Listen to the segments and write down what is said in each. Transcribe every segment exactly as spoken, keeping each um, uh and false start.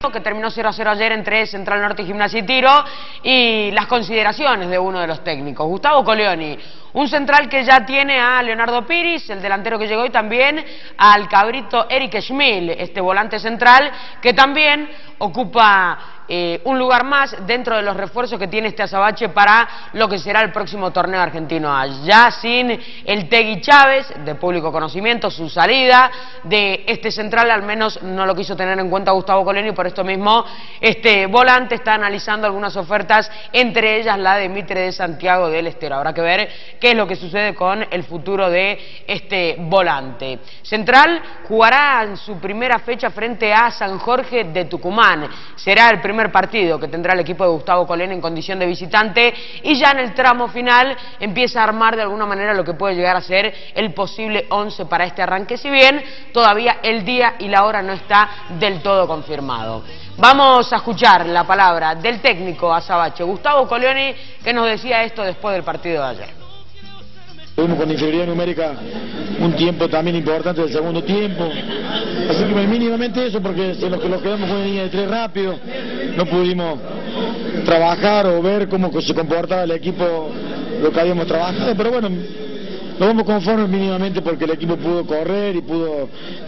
que terminó cero a cero ayer entre Central Norte y Gimnasia y Tiro, y las consideraciones de uno de los técnicos, Gustavo Coleoni, un central que ya tiene a Leonardo Piris, el delantero que llegó, y también al cabrito Eric Schmil, este volante central, que también ocupa eh, un lugar más dentro de los refuerzos que tiene este Azabache para lo que será el próximo torneo argentino. Ya sin el Tegui Chávez, de público conocimiento, su salida de este central al menos no lo quiso tener en cuenta Gustavo Coleoni, por esto mismo este volante está analizando algunas ofertas, entre ellas la de Mitre de Santiago del Estero. Habrá que ver qué es lo que sucede con el futuro de este volante. Central jugará en su primera fecha frente a San Jorge de Tucumán. Será el primer partido que tendrá el equipo de Gustavo Coleoni en condición de visitante, y ya en el tramo final empieza a armar de alguna manera lo que puede llegar a ser el posible once para este arranque, si bien todavía el día y la hora no está del todo confirmado. Vamos a escuchar la palabra del técnico Azabache, Gustavo Coleoni, que nos decía esto después del partido de ayer. Tuvimos con inferioridad numérica un tiempo también importante del segundo tiempo, así que mínimamente eso, porque si nos, nos quedamos con una línea de tres rápido, no pudimos trabajar o ver cómo se comportaba el equipo, lo que habíamos trabajado, pero bueno, nos vamos conformes mínimamente porque el equipo pudo correr y pudo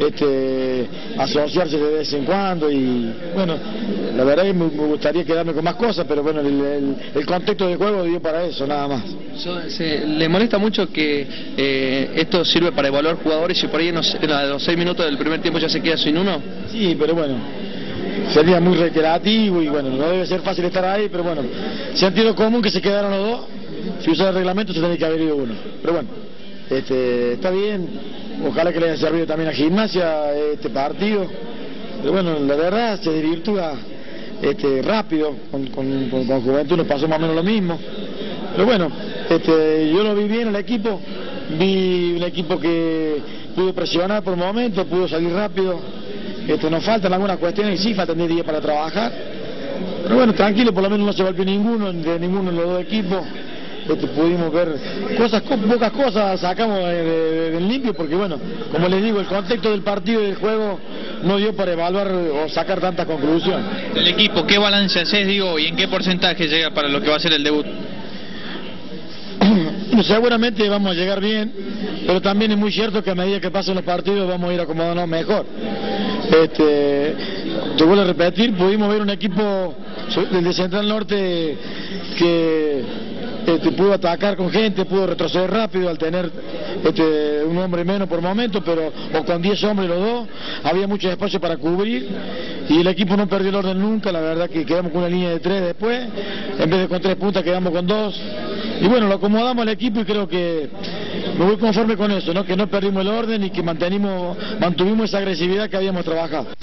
este, asociarse de vez en cuando, y bueno, la verdad es que me gustaría quedarme con más cosas, pero bueno, el, el, el contexto del juego dio para eso, nada más. ¿Se, ¿Le molesta mucho que eh, esto sirve para evaluar jugadores y por ahí en los, en los seis minutos del primer tiempo ya se queda sin uno? Sí, pero bueno, sería muy reiterativo y bueno, no debe ser fácil estar ahí, pero bueno, sentido común que se quedaron los dos, si usa el reglamento se tiene que haber ido uno, pero bueno. Este, está bien, ojalá que le haya servido también a Gimnasia este partido, pero bueno, la verdad se desvirtúa este, rápido, con, con, con, con Juventud nos pasó más o menos lo mismo, pero bueno, este, yo lo vi bien el equipo, vi un equipo que pudo presionar por momentos, pudo salir rápido, este, nos faltan algunas cuestiones y sí, faltan diez días para trabajar, pero bueno, tranquilo, por lo menos no se golpeó ninguno, de ninguno de los dos equipos. Este, pudimos ver cosas, pocas cosas sacamos de, de, de limpio, porque bueno, como les digo, el contexto del partido y del juego no dio para evaluar o sacar tantas conclusiones. El equipo, ¿qué balance haces, digo, y en qué porcentaje llega para lo que va a ser el debut? Seguramente vamos a llegar bien, pero también es muy cierto que a medida que pasen los partidos vamos a ir acomodándonos mejor. Este, te vuelvo a repetir, pudimos ver un equipo del Central Norte que Este, pudo atacar con gente, pudo retroceder rápido al tener este, un hombre menos por momento, pero o con diez hombres los dos, había mucho espacio para cubrir y el equipo no perdió el orden nunca. La verdad que quedamos con una línea de tres después, en vez de con tres puntas quedamos con dos, y bueno, lo acomodamos al equipo y creo que me voy conforme con eso, ¿no? Que no perdimos el orden y que mantenimos, mantuvimos esa agresividad que habíamos trabajado.